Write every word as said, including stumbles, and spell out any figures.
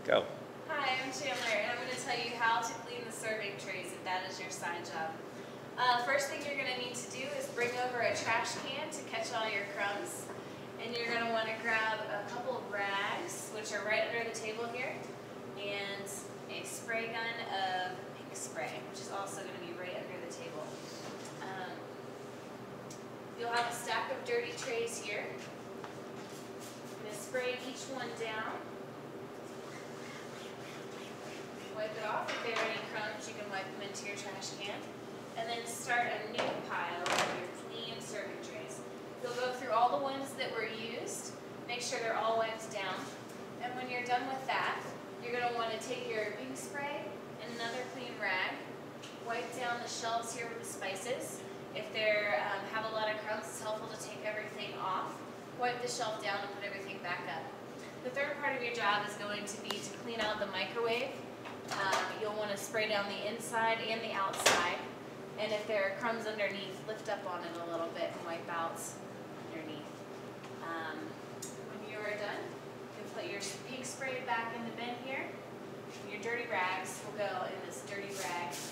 Go. Hi, I'm Chandler, and I'm going to tell you how to clean the serving trays if that is your side job. Uh, first thing you're going to need to do is bring over a trash can to catch all your crumbs. And you're going to want to grab a couple of rags, which are right under the table here, and a spray gun of pink spray, which is also going to be right under the table. Um, you'll have a stack of dirty trays here. I'm going to spray each one down. Wipe it off. If there are any crumbs, you can wipe them into your trash can. And then start a new pile of your clean serving trays. You'll go through all the ones that were used, make sure they're all wiped down. And when you're done with that, you're going to want to take your pink spray and another clean rag, wipe down the shelves here with the spices. If they um, have a lot of crumbs, it's helpful to take everything off, wipe the shelf down, and put everything back up. The third part of your job is going to be to clean out the microwave. Um, you'll want to spray down the inside and the outside, and if there are crumbs underneath, lift up on it a little bit and wipe out underneath. Um, when you are done, you can put your pink spray back in the bin here. Your dirty rags will go in this dirty rag